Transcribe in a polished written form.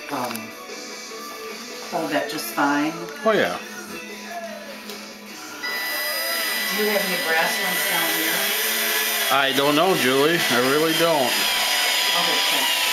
hold that just fine. Oh yeah. Do you have any brass ones down here? I don't know, Julie. I really don't. I'll go check.